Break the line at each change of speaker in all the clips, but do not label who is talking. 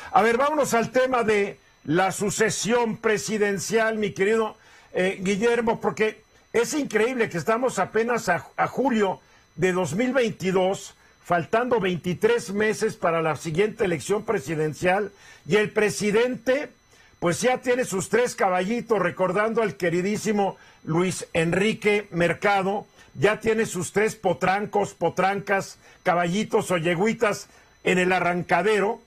A ver, vámonos al tema de la sucesión presidencial, mi querido Guillermo, porque es increíble que estamos apenas a julio de 2022, faltando 23 meses para la siguiente elección presidencial, y el presidente pues ya tiene sus 3 caballitos, recordando al queridísimo Luis Enrique Mercado, ya tiene sus 3 potrancos, potrancas, caballitos o yegüitas en el arrancadero,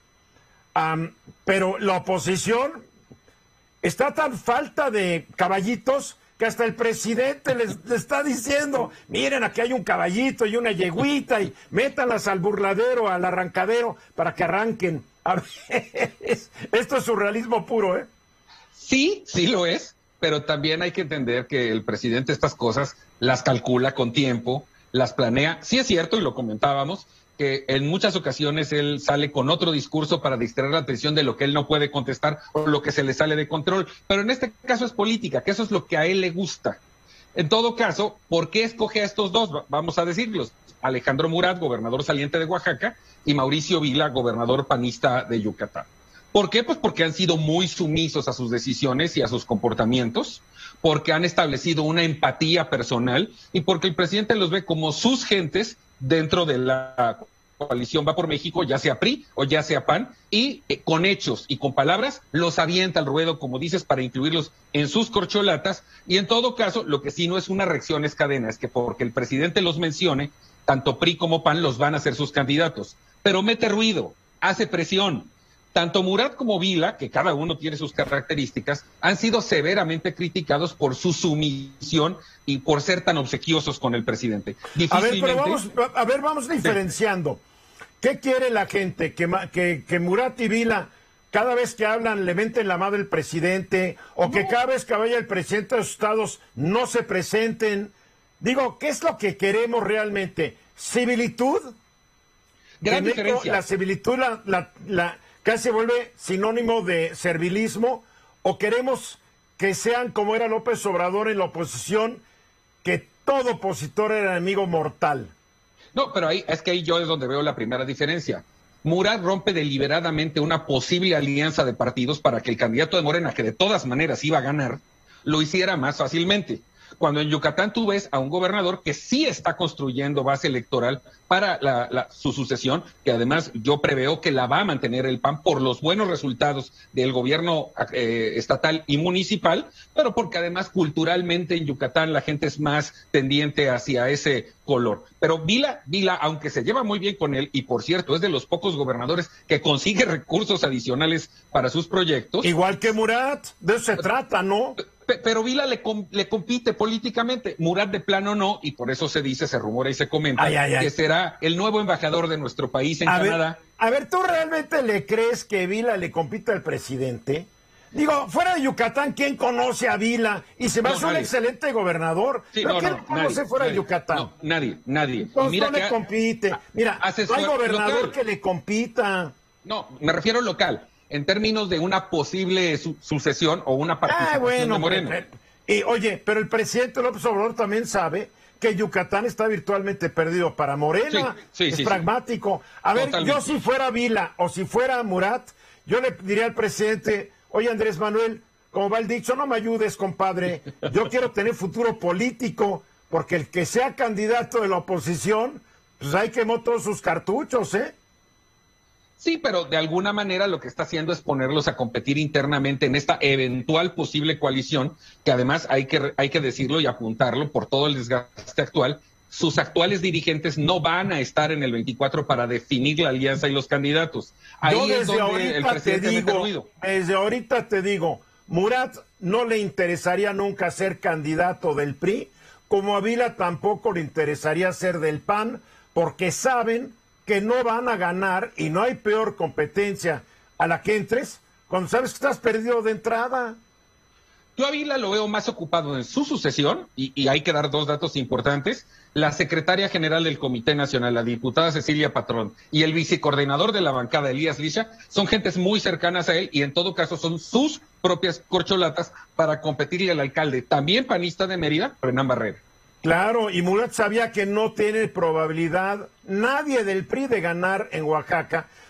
pero la oposición está tan falta de caballitos que hasta el presidente les está diciendo, miren, aquí hay un caballito y una yegüita y métanlas al burladero, al arrancadero, para que arranquen. A ver, esto es surrealismo puro, ¿eh?
Sí, sí lo es, pero también hay que entender que el presidente estas cosas las calcula con tiempo, las planea. Sí es cierto, y lo comentábamos, que en muchas ocasiones él sale con otro discurso para distraer la atención de lo que él no puede contestar o lo que se le sale de control. Pero en este caso es política, que eso es lo que a él le gusta. En todo caso, ¿por qué escoge a estos dos? Vamos a decirlos. Alejandro Murat, gobernador saliente de Oaxaca, y Mauricio Vila, gobernador panista de Yucatán. ¿Por qué? Pues porque han sido muy sumisos a sus decisiones y a sus comportamientos, porque han establecido una empatía personal y porque el presidente los ve como sus gentes dentro de la coalición Va por México, ya sea PRI o ya sea PAN, y con hechos y con palabras los avienta al ruedo, como dices, para incluirlos en sus corcholatas. Y en todo caso, lo que sí no es una reacción, es cadena, es que porque el presidente los mencione, tanto PRI como PAN los van a ser sus candidatos. Pero mete ruido, hace presión. Tanto Murat como Vila, que cada uno tiene sus características, han sido severamente criticados por su sumisión y por ser tan obsequiosos con el presidente.
A ver, pero vamos diferenciando. ¿Qué quiere la gente? ¿Que Murat y Vila cada vez que hablan le menten la madre al presidente? ¿O que cada vez que vaya el presidente de los estados no se presenten? Digo, ¿qué es lo que queremos realmente? ¿Civilitud?
Gran diferencia.
La civilitud casi se vuelve sinónimo de servilismo, o queremos que sean como era López Obrador en la oposición, que todo opositor era enemigo mortal.
No, pero ahí yo es donde veo la primera diferencia. Murat rompe deliberadamente una posible alianza de partidos para que el candidato de Morena, que de todas maneras iba a ganar, lo hiciera más fácilmente. Cuando en Yucatán tú ves a un gobernador que sí está construyendo base electoral para su sucesión, que además yo preveo que la va a mantener el PAN por los buenos resultados del gobierno estatal y municipal, pero porque además culturalmente en Yucatán la gente es más tendiente hacia ese color. Pero Vila, aunque se lleva muy bien con él, y por cierto es de los pocos gobernadores que consigue recursos adicionales para sus proyectos.
Igual que Murat, de eso se trata, ¿no?
Pero Vila le compite políticamente, Murat de plano no, y por eso se dice, se rumora y se comenta que será el nuevo embajador de nuestro país en Canadá.
A ver, ¿tú realmente le crees que Vila le compita al presidente? Digo, fuera de Yucatán, ¿quién conoce a Vila? Y se va a ser un excelente gobernador.
Sí,
¿Pero quién conoce fuera de Yucatán?
No, nadie.
Entonces mira no le compite. Mira, no hay gobernador local que le compita.
No, me refiero local. En términos de una posible sucesión o una participación de Moreno.
Oye, pero el presidente López Obrador también sabe que Yucatán está virtualmente perdido para Morena. Es pragmático. A ver, yo si fuera Vila o si fuera Murat, yo le diría al presidente, oye, Andrés Manuel, como va el dicho, no me ayudes, compadre. Yo quiero tener futuro político, porque el que sea candidato de la oposición, pues ahí quemó todos sus cartuchos, ¿eh?
Sí, pero de alguna manera lo que está haciendo es ponerlos a competir internamente en esta eventual posible coalición, que además hay que decirlo y apuntarlo por todo el desgaste actual. Sus actuales dirigentes no van a estar en el 24 para definir la alianza y los candidatos. Ahí es donde el presidente mete ruido.
Desde ahorita te digo, Murat no le interesaría nunca ser candidato del PRI, como a Vila tampoco le interesaría ser del PAN, porque saben que no van a ganar y no hay peor competencia a la que entres cuando sabes que estás perdido de entrada.
Yo a Vila lo veo más ocupado en su sucesión, y hay que dar 2 datos importantes. La secretaria general del Comité Nacional, la diputada Cecilia Patrón, y el vicecoordinador de la bancada, Elías Licha, son gentes muy cercanas a él y en todo caso son sus propias corcholatas para competirle al alcalde, también panista de Mérida, Renán Barrera.
Claro, y Murat sabía que no tiene probabilidad nadie del PRI de ganar en Oaxaca,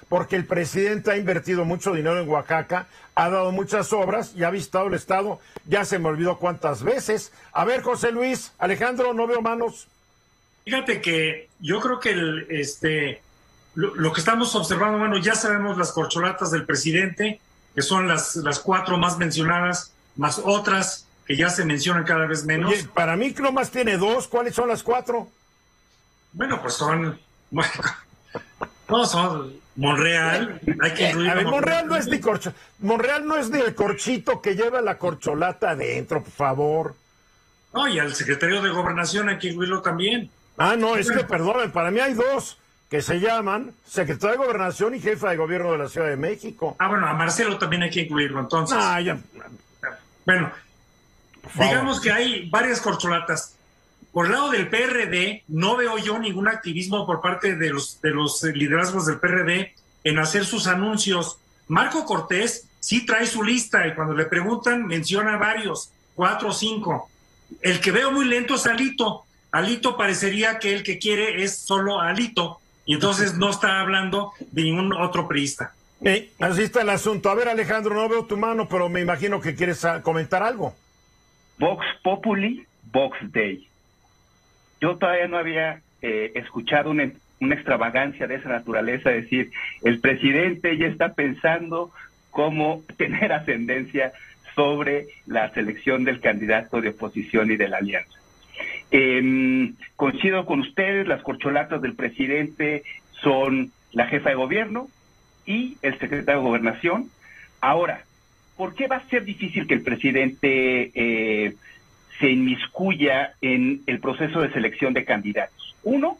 porque el presidente ha invertido mucho dinero en Oaxaca, ha dado muchas obras y ha visitado el estado, ya se me olvidó cuántas veces. A ver, José Luis, Alejandro, no veo manos.
Fíjate que yo creo que lo que estamos observando, bueno, ya sabemos las corcholatas del presidente, que son las 4 más mencionadas, más otras que ya se mencionan cada vez menos.
Oye, para mí nomás tiene 2, ¿cuáles son las 4?
Bueno, pues son... No, son Monreal, hay que incluir...
A ver, Monreal no es ni Monreal no es ni el corchito que lleva la corcholata adentro, por favor.
No, y al secretario de Gobernación hay que incluirlo también.
Ah, no, es que, perdonen, para mí hay 2 que se llaman secretario de Gobernación y jefa de gobierno de la Ciudad de México.
Ah, bueno, a Marcelo también hay que incluirlo, entonces.
Ah, ya.
Bueno, digamos que hay varias corcholatas. Por el lado del PRD, no veo yo ningún activismo por parte de los liderazgos del PRD en hacer sus anuncios. Marco Cortés sí trae su lista y cuando le preguntan menciona varios, 4 o 5. El que veo muy lento es Alito. Alito parecería que el que quiere es solo Alito y entonces no está hablando de ningún otro priista.
Así está el asunto. A ver, Alejandro, no veo tu mano, pero me imagino que quieres comentar algo.
Vox Populi, Vox Dei. Yo todavía no había escuchado una extravagancia de esa naturaleza, es decir, el presidente ya está pensando cómo tener ascendencia sobre la selección del candidato de oposición y de la alianza. Coincido con ustedes, las corcholatas del presidente son la jefa de gobierno y el secretario de Gobernación. Ahora, ¿por qué va a ser difícil que el presidente se inmiscuya en el proceso de selección de candidatos? Uno,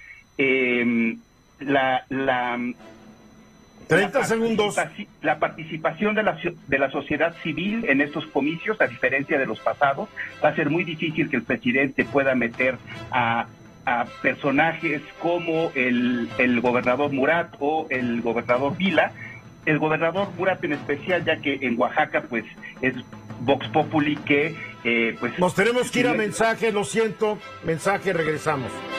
30 segundos.
La participación de la sociedad civil en estos comicios, a diferencia de los pasados, va a ser muy difícil que el presidente pueda meter a personajes como el gobernador Murat o el gobernador Vila. El gobernador Murat en especial, ya que en Oaxaca pues es Vox Populi que... pues
nos tenemos que ir a mensaje, lo siento, mensaje, regresamos.